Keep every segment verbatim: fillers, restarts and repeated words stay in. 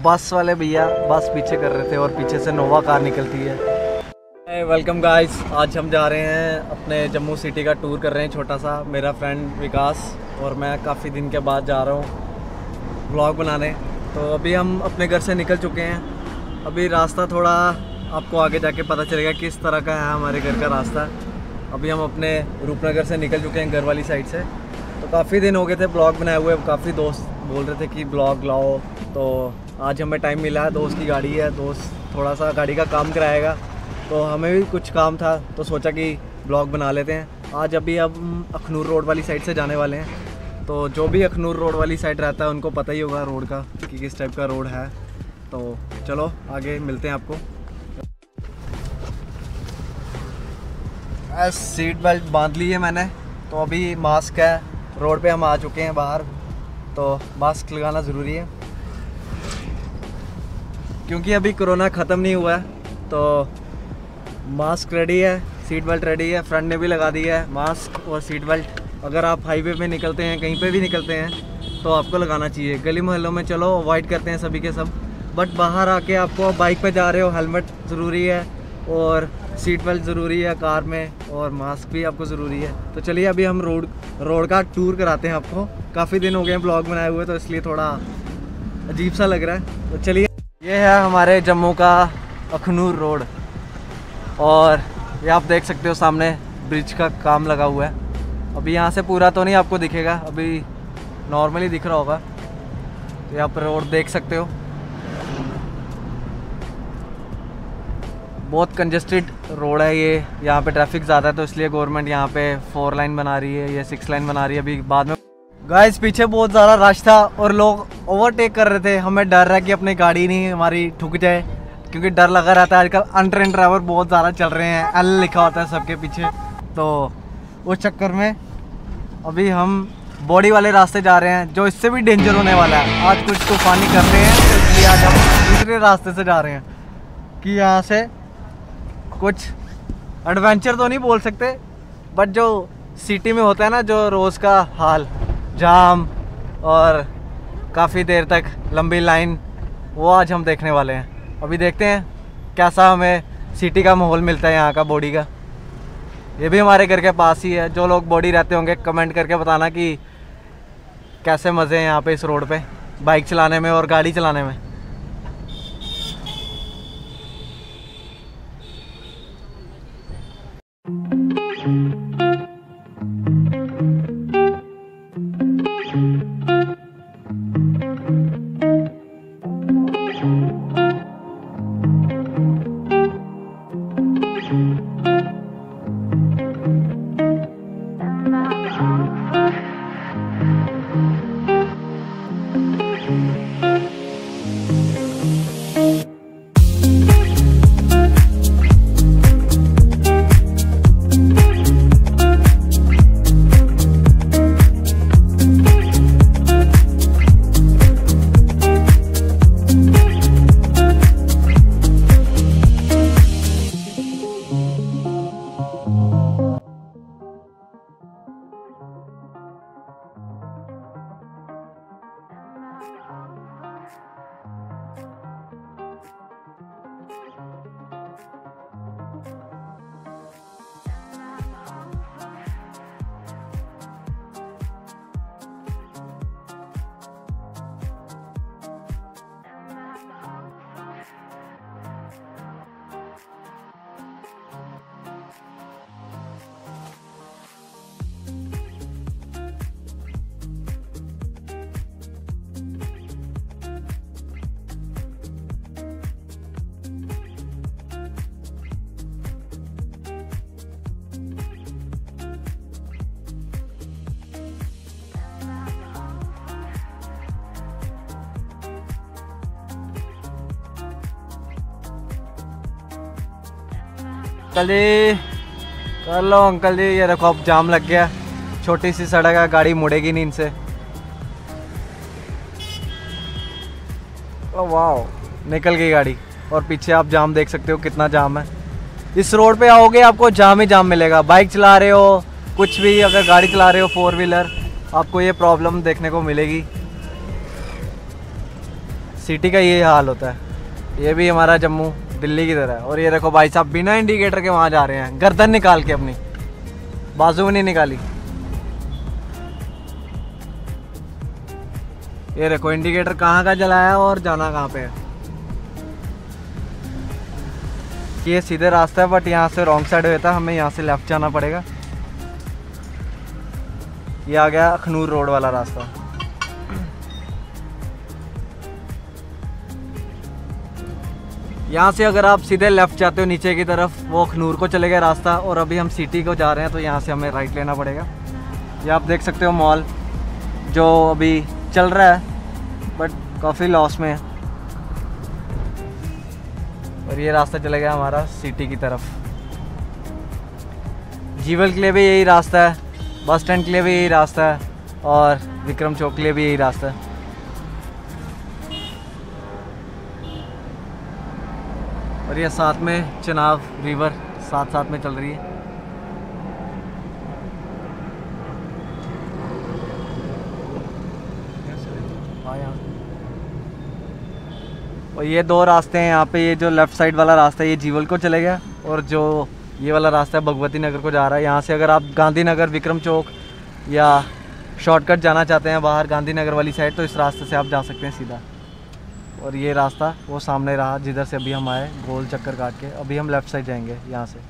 बस वाले भैया बस पीछे कर रहे थे और पीछे से नोवा कार निकलती है। वेलकम गाइस, आज हम जा रहे हैं अपने जम्मू सिटी का टूर कर रहे हैं छोटा सा। मेरा फ्रेंड विकास और मैं काफ़ी दिन के बाद जा रहा हूँ व्लॉग बनाने। तो अभी हम अपने घर से निकल चुके हैं। अभी रास्ता थोड़ा आपको आगे जाके पता चलेगा किस तरह का है हमारे घर का रास्ता। अभी हम अपने रूपनगर से निकल चुके हैं घर वाली साइड से। तो काफ़ी दिन हो गए थे ब्लॉग बनाए हुए, काफ़ी दोस्त बोल रहे थे कि ब्लॉग लाओ, तो आज हमें टाइम मिला है। दोस्त की गाड़ी है, दोस्त थोड़ा सा गाड़ी का काम कराएगा, तो हमें भी कुछ काम था तो सोचा कि ब्लॉग बना लेते हैं। आज अभी हम अखनूर रोड वाली साइड से जाने वाले हैं। तो जो भी अखनूर रोड वाली साइड रहता है उनको पता ही होगा रोड का कि किस टाइप का रोड है। तो चलो आगे मिलते हैं आपको। सीट बेल्ट बांध ली है मैंने, तो अभी मास्क है। रोड पे हम आ चुके हैं बाहर, तो मास्क लगाना ज़रूरी है क्योंकि अभी कोरोना ख़त्म नहीं हुआ है। तो मास्क रेडी है, सीट बेल्ट रेडी है, फ्रंट ने भी लगा दिया है मास्क और सीट बेल्ट। अगर आप हाईवे पे निकलते हैं, कहीं पे भी निकलते हैं, तो आपको लगाना चाहिए। गली मोहल्लों में चलो अवॉइड करते हैं सभी के सब, बट बाहर आके आपको बाइक पे जा रहे हो, हेलमेट ज़रूरी है और सीट बेल्ट ज़रूरी है कार में, और मास्क भी आपको ज़रूरी है। तो चलिए अभी हम रोड रोड का टूर कराते हैं आपको। काफ़ी दिन हो गए हैं ब्लॉग बनाए हुए, तो इसलिए थोड़ा अजीब सा लग रहा है। तो चलिए, ये है हमारे जम्मू का अखनूर रोड, और ये आप देख सकते हो सामने ब्रिज का काम लगा हुआ है। अभी यहाँ से पूरा तो नहीं आपको दिखेगा, अभी नॉर्मली दिख रहा होगा। तो यहाँ पर रोड देख सकते हो, बहुत कंजेस्टेड रोड है ये। यहाँ पे ट्रैफिक ज़्यादा है, तो इसलिए गवर्नमेंट यहाँ पे फोर लाइन बना रही है, ये सिक्स लाइन बना रही है अभी बाद में। गाइस पीछे बहुत ज़्यादा रश था और लोग ओवरटेक कर रहे थे। हमें डर है कि अपनी गाड़ी नहीं हमारी ठुक जाए, क्योंकि डर लगा रहता है। आजकल अनट्रेन्ड ड्राइवर बहुत ज़्यादा चल रहे हैं, एल लिखा होता है सबके पीछे। तो उस चक्कर में अभी हम बॉडी वाले रास्ते जा रहे हैं, जो इससे भी डेंजर होने वाला है। आज कुछ तूफानी कर रहे हैं, तो इसलिए आज हम दूसरे रास्ते से जा रहे हैं कि यहाँ से कुछ एडवेंचर तो नहीं बोल सकते, बट जो सिटी में होता है ना, जो रोज़ का हाल, जाम और काफ़ी देर तक लंबी लाइन, वो आज हम देखने वाले हैं। अभी देखते हैं कैसा हमें सिटी का माहौल मिलता है यहाँ का बॉडी का। ये भी हमारे घर के पास ही है। जो लोग बॉडी रहते होंगे कमेंट करके बताना कि कैसे मज़े हैं यहाँ पे इस रोड पे बाइक चलाने में और गाड़ी चलाने में। अंकल जी कर लो अंकल जी, ये देखो अब जाम लग गया। छोटी सी सड़क है, गाड़ी मुड़ेगी नहीं इनसे। ओ वाह, निकल गई गाड़ी। और पीछे आप जाम देख सकते हो कितना जाम है। इस रोड पे आओगे आपको जाम ही जाम मिलेगा। बाइक चला रहे हो, कुछ भी अगर गाड़ी चला रहे हो फोर व्हीलर, आपको ये प्रॉब्लम देखने को मिलेगी। सिटी का ये हाल होता है। ये भी हमारा जम्मू दिल्ली की तरह है। और ये देखो भाई साहब बिना इंडिकेटर के वहाँ जा रहे हैं, गर्दन निकाल के, अपनी बाजू में नहीं निकाली। ये देखो इंडिकेटर कहाँ का जलाया और जाना कहाँ पे है। ये सीधे रास्ता है बट यहाँ से रॉन्ग साइड होता है, हमें यहाँ से लेफ्ट जाना पड़ेगा। ये आ गया अखनूर रोड वाला रास्ता। यहाँ से अगर आप सीधे लेफ्ट जाते हो नीचे की तरफ, वो अखनूर को चले गया रास्ता। और अभी हम सिटी को जा रहे हैं तो यहाँ से हमें राइट लेना पड़ेगा। ये आप देख सकते हो मॉल जो अभी चल रहा है बट काफ़ी लॉस में है। और ये रास्ता चला गया हमारा सिटी की तरफ। जीवल के लिए भी यही रास्ता है, बस स्टैंड के लिए भी यही रास्ता है, और विक्रम चौक के लिए भी यही रास्ता है। और ये साथ में चिनाब रिवर साथ साथ में चल रही है। और ये दो रास्ते हैं यहाँ पे। ये जो लेफ़्ट साइड वाला रास्ता है ये जीवल को चले गया, और जो ये वाला रास्ता है भगवती नगर को जा रहा है। यहाँ से अगर आप गांधीनगर, विक्रम चौक या शॉर्टकट जाना चाहते हैं बाहर गांधीनगर वाली साइड, तो इस रास्ते से आप जा सकते हैं सीधा। और ये रास्ता वो सामने रहा जिधर से अभी हम आए, गोल चक्कर काट के। अभी हम लेफ़्ट साइड जाएंगे यहाँ से।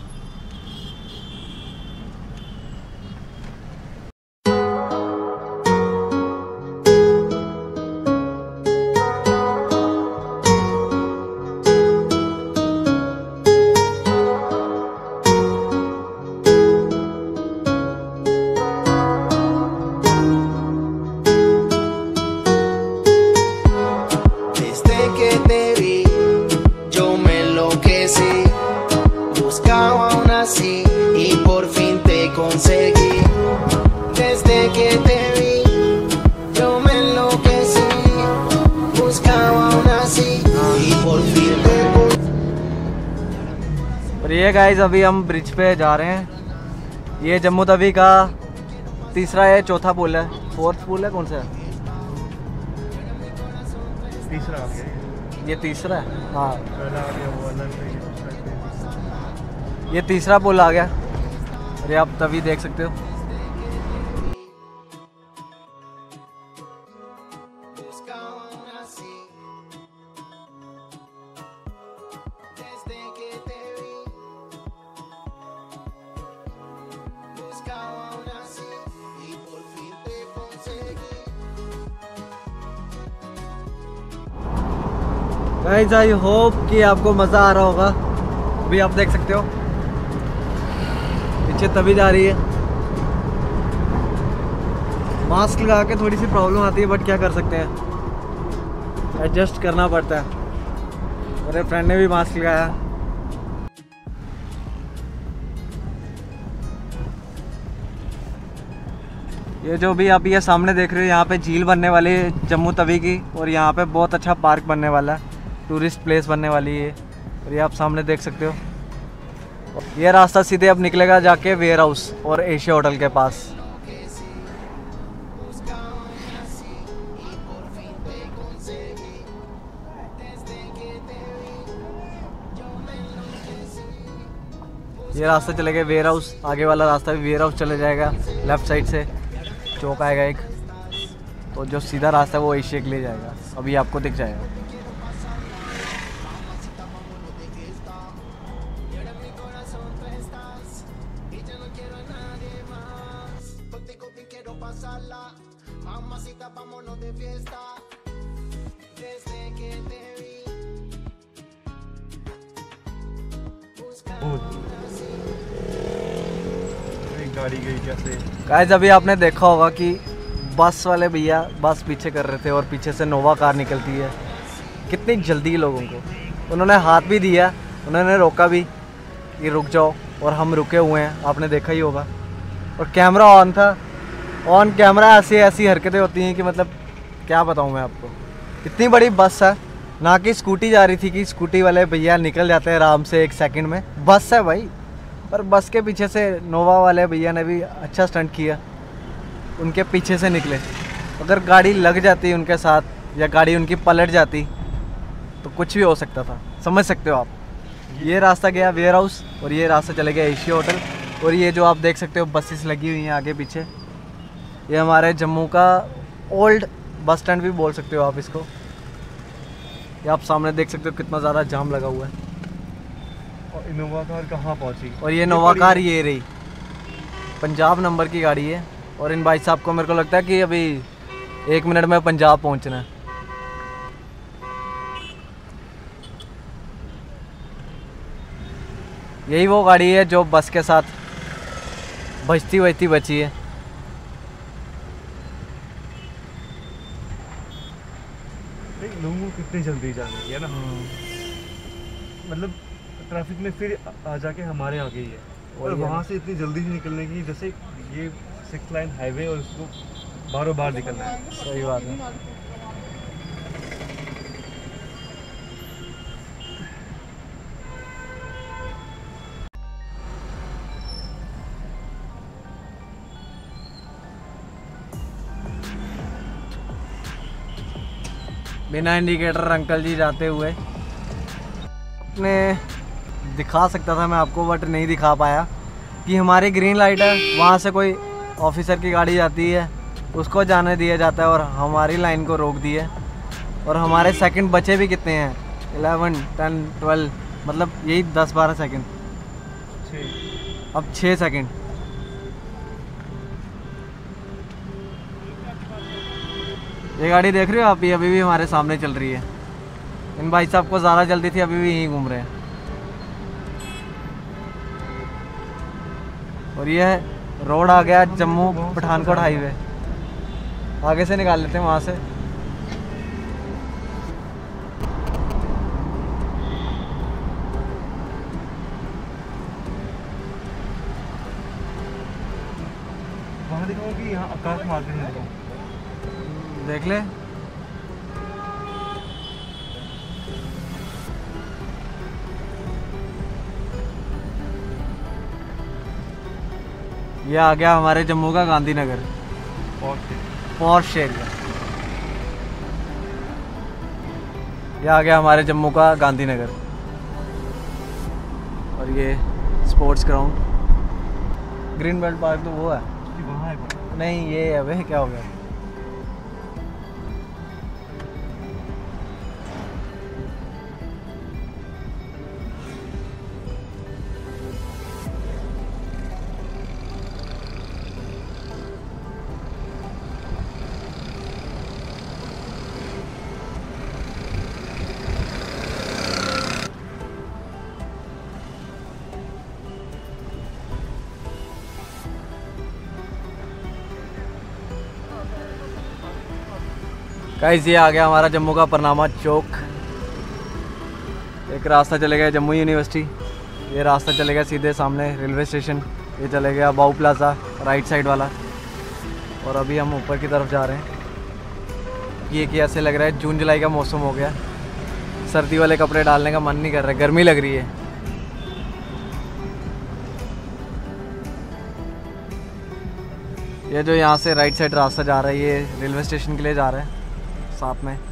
और ये गाइस अभी हम ब्रिज पे जा रहे हैं। ये जम्मू तवी का तीसरा या चौथा पुल है, फोर्थ पुल है, कौन सा है? तीसरा आ गया। ये तीसरा है, हाँ ये तीसरा पुल आ गया। अरे आप तभी देख सकते हो। गाइस आई होप कि आपको मज़ा आ रहा होगा। अभी आप देख सकते हो पीछे तभी जा रही है। मास्क लगा के थोड़ी सी प्रॉब्लम आती है बट क्या कर सकते हैं, एडजस्ट करना पड़ता है। मेरे फ्रेंड ने भी मास्क लगाया। ये जो भी आप ये सामने देख रहे हो, यहाँ पे झील बनने वाली है जम्मू तवी की, और यहाँ पे बहुत अच्छा पार्क बनने वाला है, टूरिस्ट प्लेस बनने वाली है। और ये आप सामने देख सकते हो। ये रास्ता सीधे अब निकलेगा जाके वेयर हाउस और एशिया होटल के पास। ये रास्ता चलेगा वेयर हाउस, आगे वाला रास्ता भी वेयर हाउस चले जाएगा। लेफ्ट साइड से चौक आएगा एक, तो जो सीधा रास्ता है वो एशिया के लिए जाएगा। अभी आपको दिख जाएगा। गाड़ी गई कैसे? गाइस अभी आपने देखा होगा कि बस वाले भैया बस पीछे कर रहे थे और पीछे से नोवा कार निकलती है। कितनी जल्दी लोगों को, उन्होंने हाथ भी दिया, उन्होंने रोका भी कि रुक जाओ, और हम रुके हुए हैं, आपने देखा ही होगा। और कैमरा ऑन था, ऑन कैमरा ऐसी ऐसी हरकतें होती हैं कि मतलब क्या बताऊँ मैं आपको। इतनी बड़ी बस है, ना कि स्कूटी जा रही थी कि स्कूटी वाले भैया निकल जाते हैं आराम से एक सेकंड में। बस है भाई, पर बस के पीछे से नोवा वाले भैया ने भी अच्छा स्टंट किया, उनके पीछे से निकले। अगर गाड़ी लग जाती उनके साथ या गाड़ी उनकी पलट जाती तो कुछ भी हो सकता था, समझ सकते हो आप। ये रास्ता गया वेयर हाउस और ये रास्ता चले गया एशिया होटल। और ये जो आप देख सकते हो बसेस लगी हुई हैं आगे पीछे, ये हमारे जम्मू का ओल्ड बस स्टैंड भी बोल सकते हो आप इसको। ये आप सामने देख सकते हो कितना ज़्यादा जाम लगा हुआ है। और इनोवा कार कहाँ पहुँची? और ये नोवा कार ये रही, पंजाब नंबर की गाड़ी है। और इन भाई साहब को मेरे को लगता है कि अभी एक मिनट में पंजाब पहुंचना है। यही वो गाड़ी है जो बस के साथ बचती बचती बची है। लोगों को कितनी जल्दी जानी है ना, मतलब ट्रैफिक में फिर आ जाके हमारे आगे ही है। और वहाँ से इतनी जल्दी से निकलने की, जैसे ये सिक्स लाइन हाईवे और उसको बारों बार निकलना है। सही बात है। बिना इंडिकेटर अंकल जी जाते हुए, अपने दिखा सकता था मैं आपको बट नहीं दिखा पाया कि हमारी ग्रीन लाइट है, वहाँ से कोई ऑफिसर की गाड़ी जाती है उसको जाने दिया जाता है और हमारी लाइन को रोक दिए। और हमारे सेकंड बचे भी कितने हैं, इलेवन टेन ट्वेल्व, मतलब यही दस बारह सेकंड, अब छः सेकंड। ये गाड़ी देख रहे हो आप, ये अभी भी हमारे सामने चल रही है। इन भाई साहब को ज़्यादा जल्दी थी, अभी भी यहीं घूम रहे हैं। और ये रोड आ गया जम्मू पठानकोट हाईवे, आगे से निकाल लेते हैं वहाँ से। वहाँ दिखाऊँ कि यहाँ आकाश मार्केट में दिखाऊँ? देख ले। ये आ गया हमारे जम्मू का गांधीनगर, पॉश एरिया। ये आ गया हमारे जम्मू का गांधीनगर। और ये sports ground, green belt park तो वो है, वहाँ है। नहीं ये है भाई, क्या हो गया। गाइस ये आ गया हमारा जम्मू का परनामा चौक। एक रास्ता चले गया जम्मू यूनिवर्सिटी, ये रास्ता चले गया सीधे सामने रेलवे स्टेशन, ये चले गया बाऊ प्लाजा राइट साइड वाला। और अभी हम ऊपर की तरफ जा रहे हैं। ये कैसे लग रहा है, जून जुलाई का मौसम हो गया, सर्दी वाले कपड़े डालने का मन नहीं कर रहा, गर्मी लग रही है। ये जो यहाँ से राइट साइड रास्ता जा रहा है ये रेलवे स्टेशन के लिए जा रहा है साथ में।